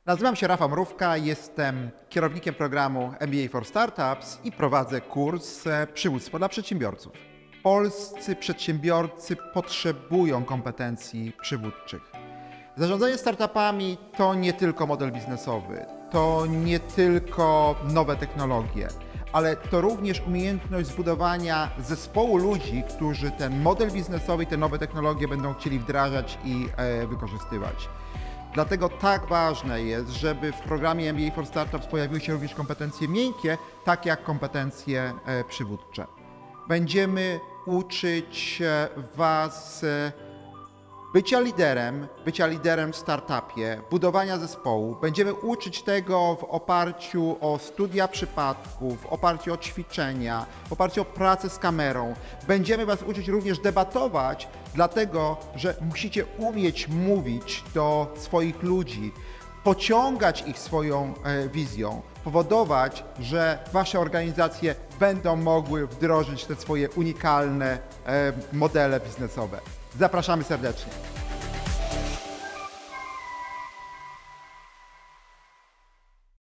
Nazywam się Rafał Mrówka, jestem kierownikiem programu MBA for Startups i prowadzę kurs Przywództwo dla przedsiębiorców. Polscy przedsiębiorcy potrzebują kompetencji przywódczych. Zarządzanie startupami to nie tylko model biznesowy, to nie tylko nowe technologie, ale to również umiejętność zbudowania zespołu ludzi, którzy ten model biznesowy i te nowe technologie będą chcieli wdrażać i wykorzystywać. Dlatego tak ważne jest, żeby w programie MBA for Startups pojawiły się również kompetencje miękkie, takie jak kompetencje przywódcze. Będziemy uczyć Was bycia liderem w startupie, budowania zespołu. Będziemy uczyć tego w oparciu o studia przypadków, w oparciu o ćwiczenia, w oparciu o pracę z kamerą. Będziemy Was uczyć również debatować, dlatego że musicie umieć mówić do swoich ludzi, pociągać ich swoją wizją, powodować, że Wasze organizacje będą mogły wdrożyć te swoje unikalne modele biznesowe. Zapraszamy serdecznie.